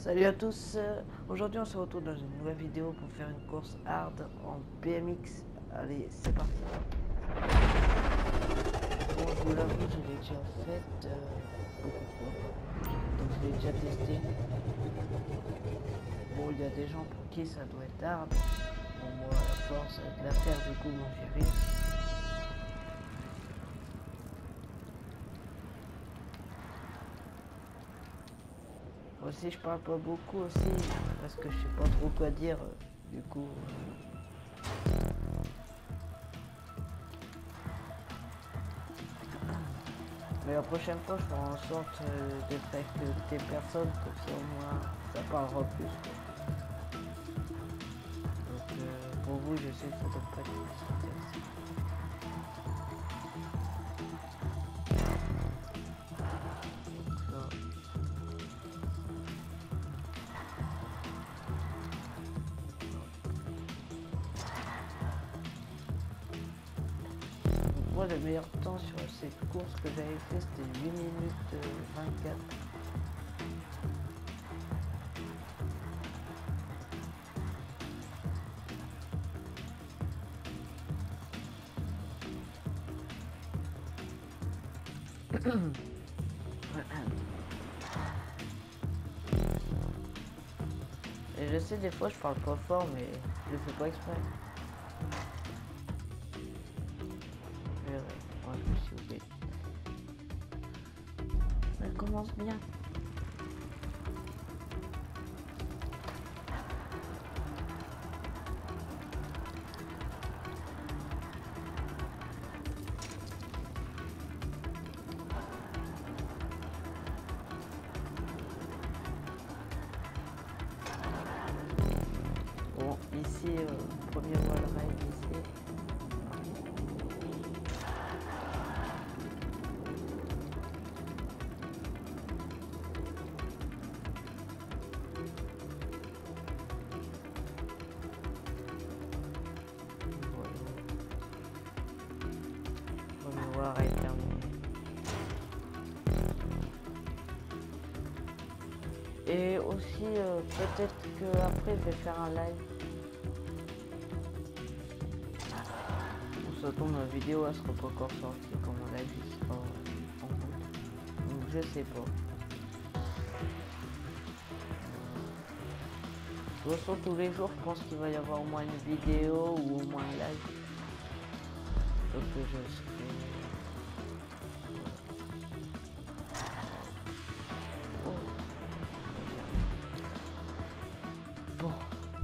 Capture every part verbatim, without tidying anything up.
Salut à tous, euh, aujourd'hui on se retrouve dans une nouvelle vidéo pour faire une course hard en B M X. Allez, c'est parti. Bon, je vous l'avoue, je l'ai déjà faite euh, beaucoup de fois, donc je l'ai déjà testé. Bon, il y a des gens pour qui ça doit être hard. Bon, moi, à force de la faire, du coup, moi j'y arrive. Aussi, je parle pas beaucoup aussi, parce que je sais pas trop quoi dire, euh, du coup. Mais la prochaine fois, je ferai en sorte euh, de faire que tes personnes, comme ça au moins, ça parlera plus. Quoi. Donc euh, pour vous, je sais que ça doit pas être plus intéressant. Moi, le meilleur temps sur cette course que j'avais fait, c'était huit minutes vingt-quatre. Et je sais, des fois, je parle pas fort, mais je le fais pas exprès. Je, ouais, je me suis oublié. Ça commence bien. Bon, ici, euh, premier wall ride ici. Premier wall ride terminé. Et aussi, euh, peut-être que après je vais faire un live. Ça tombe, ma vidéo elle sera pas encore sortie quand mon live il sera en route. Donc je sais pas. De toute façon, tous les jours, je pense qu'il va y avoir au moins une vidéo ou au moins un live. Donc je serai... Oh. Bon.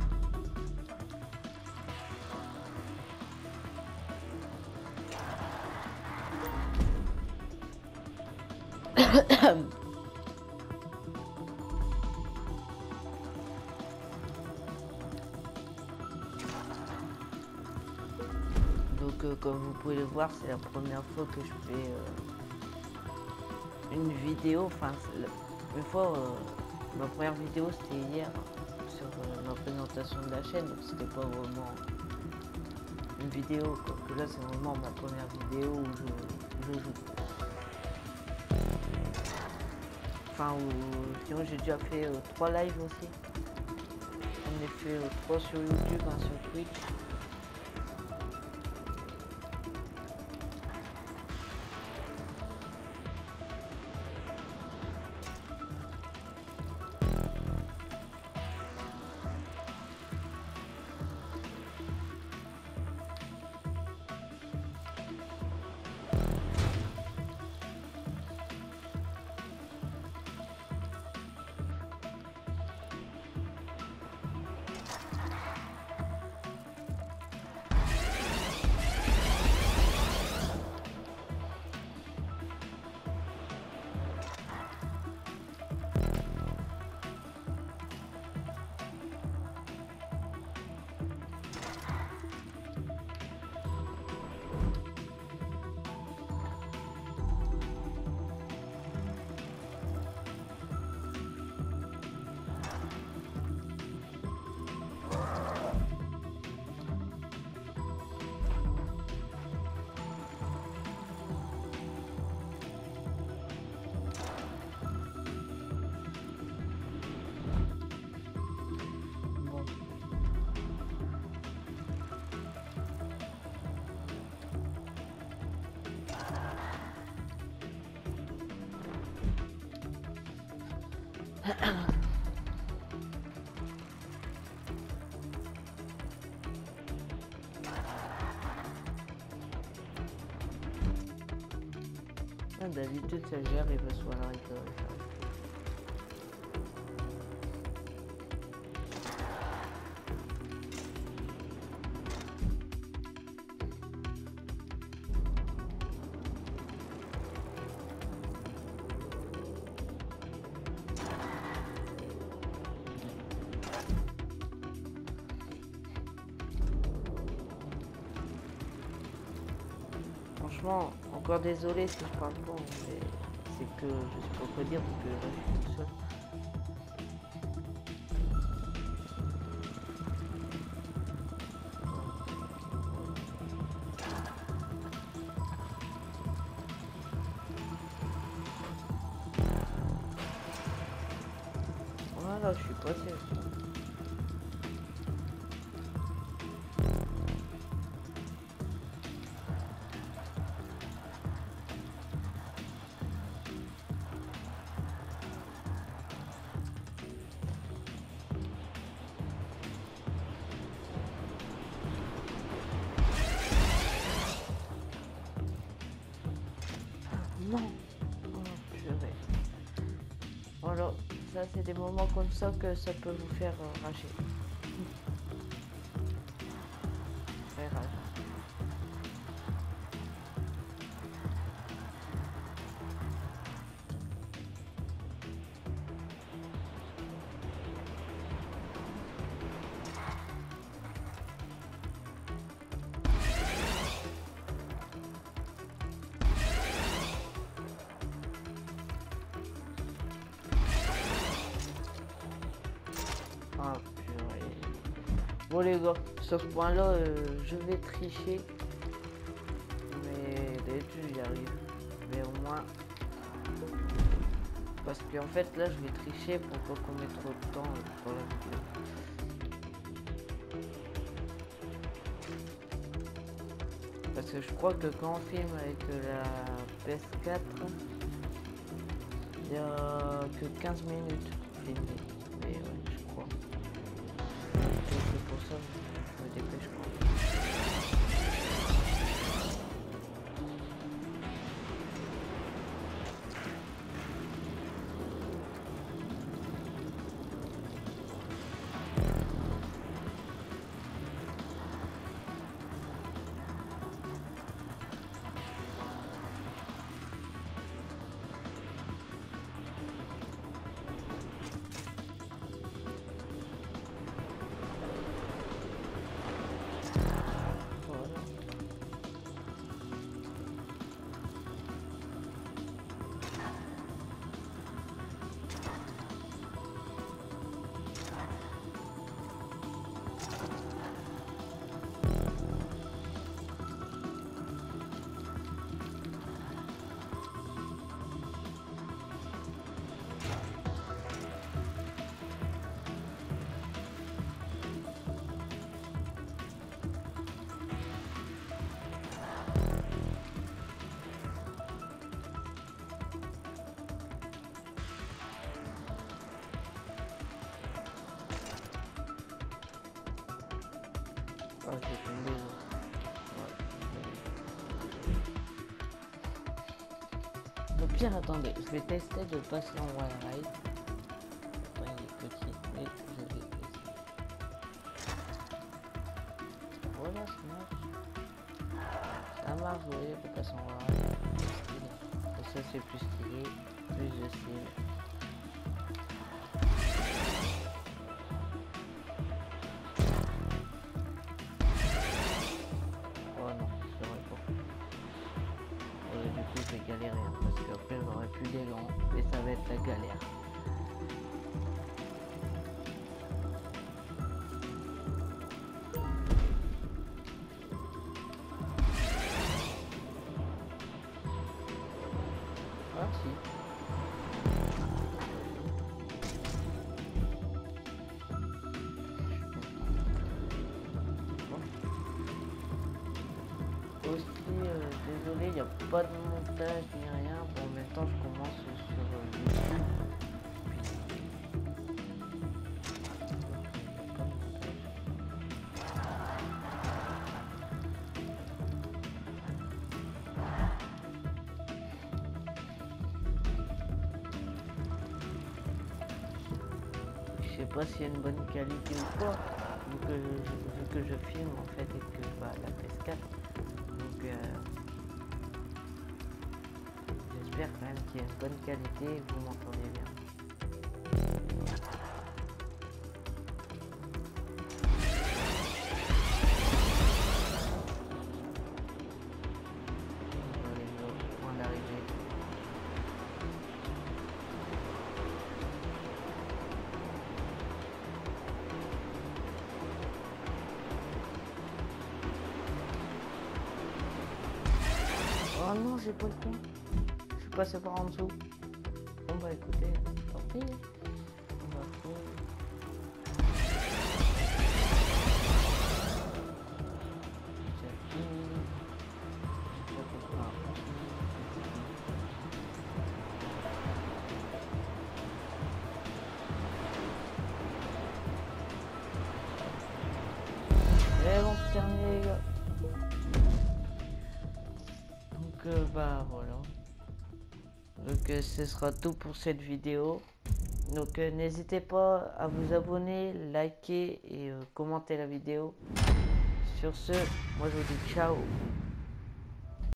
Donc euh, comme vous pouvez le voir, c'est la première fois que je fais euh, une vidéo. Enfin, une fois, euh, ma première vidéo c'était hier sur euh, ma présentation de la chaîne, donc c'était pas vraiment une vidéo. Quoi. Que là c'est vraiment ma première vidéo où je, je joue. Enfin, où, sinon j'ai déjà fait euh, trois lives aussi. J'en ai fait euh, trois sur YouTube, un sur Twitch. Ah, d'habitude ça gère, il va soit là, il va faire. Franchement, encore désolé si je parle pas, mais c'est que je sais pas quoi dire parce que là je suis tout seul. Voilà, je suis passé. Non. Oh purée. Voilà, ça c'est des moments comme ça que ça peut vous faire euh, rager. Très rage. Ah purée. Bon les gars, sur ce point là, euh, je vais tricher. Mais d'habitude j'y arrive. Mais au moins. Parce qu'en fait là je vais tricher pour pas qu'on mette trop de temps pour la vidéo. Parce que je crois que quand on filme avec la P S quatre, il n'y a que quinze minutes filmées. Mais ouais, je crois. Et c'est pour ça que je me dépêche quoi. Ah, j'ai tombé. Ouais. Au pire, attendez, je vais tester de passer en wall ride. Après, il est petit, mais je vais tester. Voilà, ça marche. Ça marche, vous voyez, pour passer en wall ride. Et ça, c'est plus stylé, plus de style. Galérer parce qu'après j'aurai plus d'élan et ça va être la galère. Ah si. Bon. Aussi euh, désolé, il n'y a pas de montage ni rien. Bon, en même temps je commence sur euh, YouTube. je sais pas s'il y a une bonne qualité ou pas, vu que, vu que je filme en fait et que bah, la P S quatre. Donc euh, j'espère quand même qu'il y a une bonne qualité et que vous m'entendez bien. Oh non, j'ai pas le temps. Je suis passé par en dessous. Bon bah écoutez, tant pis. On va trouver. C'est fini. Je sais pas. Et bon, c'est terminé les gars. Donc euh, bah voilà. Donc euh, ce sera tout pour cette vidéo. Donc euh, n'hésitez pas à vous abonner, liker et euh, commenter la vidéo. Sur ce, moi je vous dis ciao.